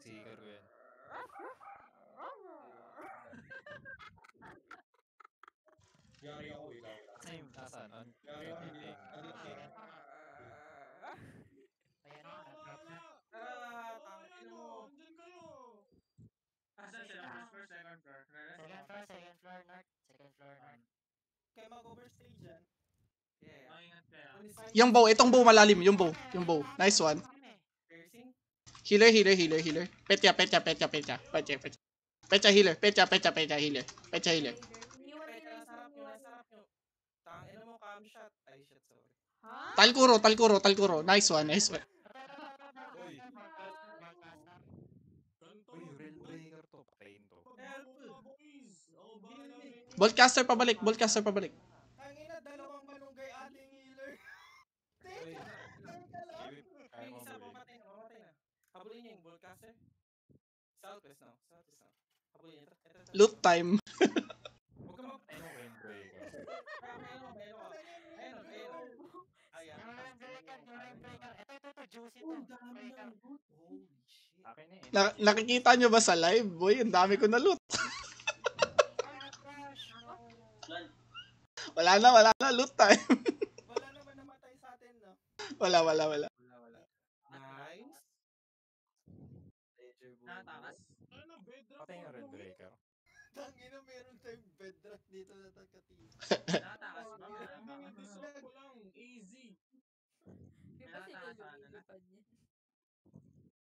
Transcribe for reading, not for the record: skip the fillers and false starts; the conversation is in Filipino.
Seeker ko yan. Yari ako eh. Kasi yung nasaan? Yari ako hindi. Ting. Ayan na, drop na. Tangin mo. Andyan kayo. Asan sila? First floor, second floor. Second floor north. Second floor north. Kaya mag-overstay dyan. Yeah. Ingat kayo. Yung bow, itong bow malalim. Yung bow. Nice one. Piercing? Healer. Petya, healer. Petya, healer. Nasa harap nyo. Tangin mo, cam shot. Ay, shit, sorry. Ha? Talkuro. Nice one. Uy, real breaker to. Patayin to. Boltcaster pabalik. Tangina, dalawang malunggay ating healer. Uy, kaya Yung mo isa break. mamatay na. Habulin niyo yung broadcaster. Southwest now. Habulin niyo. Ito. Loot time. Huwag ka mag... Ano real breaker? Ayun. Ayan. Ito, juicy to. Breaker. Holy shit. Akin na eh. Nakikita nyo ba sa live? Boy, ang dami ko na loot. Wala na. Loot time. Wala naman namatay sa atin, no? Wala. Nice. Nakatakas? Patayin yung real breaker. Tangina, meron tayong bedrock dito na takati. Nakatakas ba? Di ba sinulipad niya?